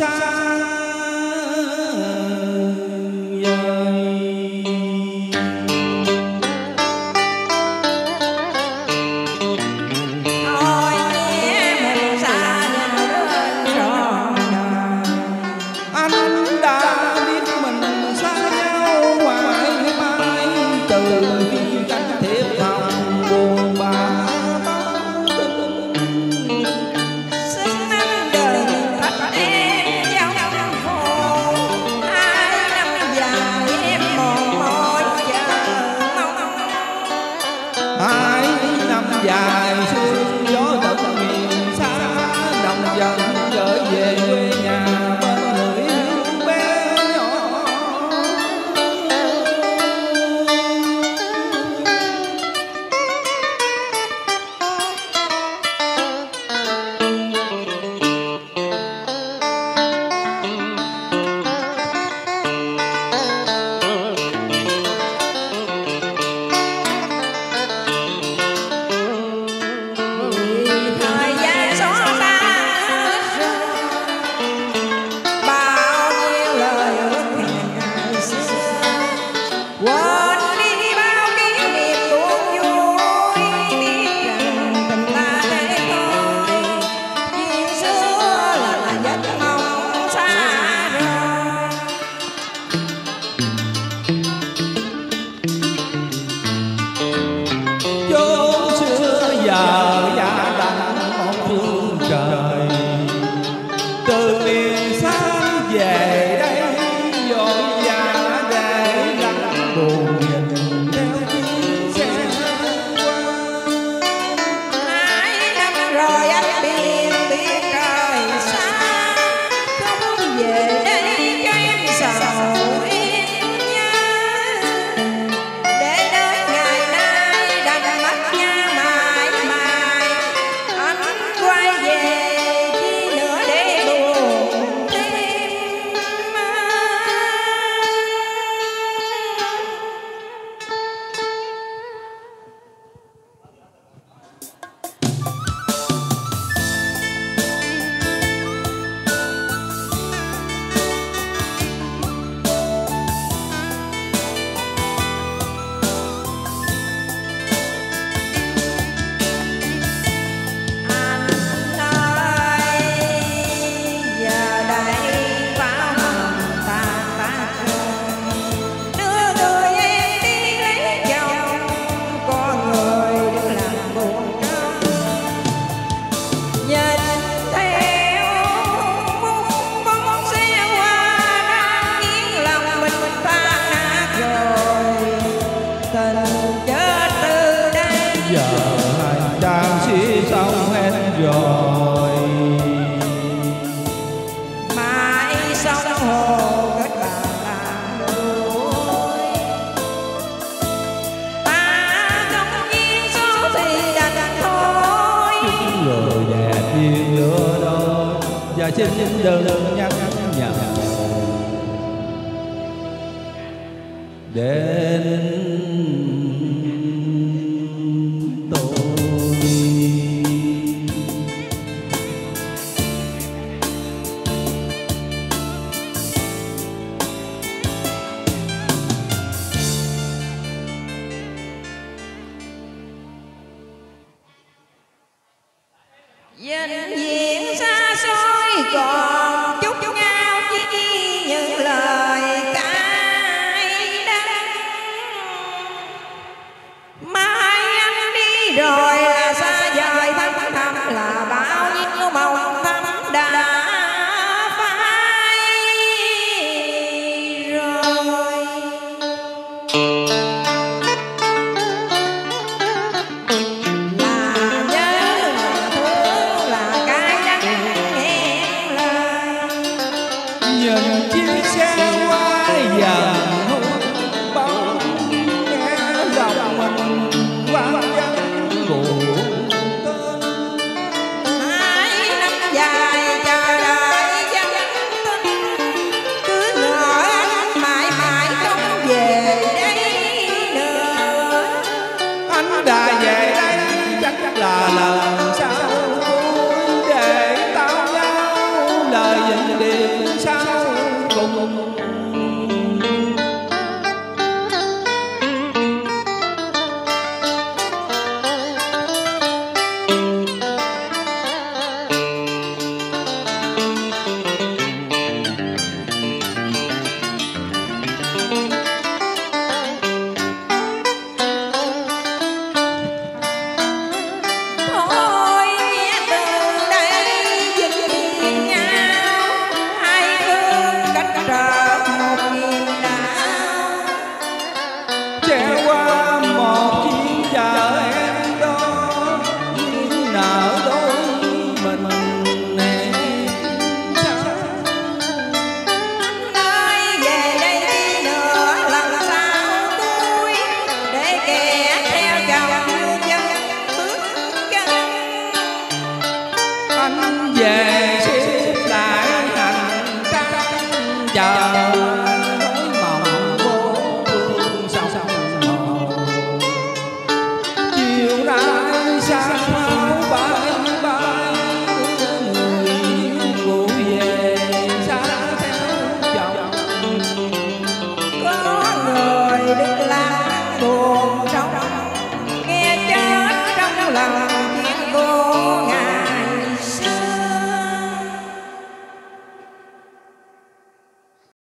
dài sương gió tận miền xa, đồng dần gửi về quê nhà bên người yêu bé nhỏ. Từ miền xa về đây vội vã để lắng buồn nhìn theo chuyến xe qua. 2 năm rồi anh biển biết trời xa, không về đây cho em sầu yên nhớ, để đến ngày nay đành mất nhau mãi mãi. Anh quay về rồi mãi sông hồ kết bạn làm đôi. Ta không duyên số thì đành thôi, rồi đẹp duyên lứa đôi và xin đừng nhắc nhở đến dinh diện xa xôi còn chút nhau chỉ những lời cay đắng. Mai anh đi rồi là xa vời thăm thăm, là bao nhiêu mộng thắm đã phai rồi. nhìn chiếc xe qua dần bóng nghe lòng mình qua dân buồn tên. 2 năm dài chờ đợi dân tin, cứ ngỡ anh mãi mãi không về đây nữa. Anh đã về đây chắc là lần sau để tao nhau lời dành điều chờ nỗi mộng vô phương sông hồ. Chiều nay xa pháo bay bay, người cụ về xa theo chồng. Có người đi lang buồn trong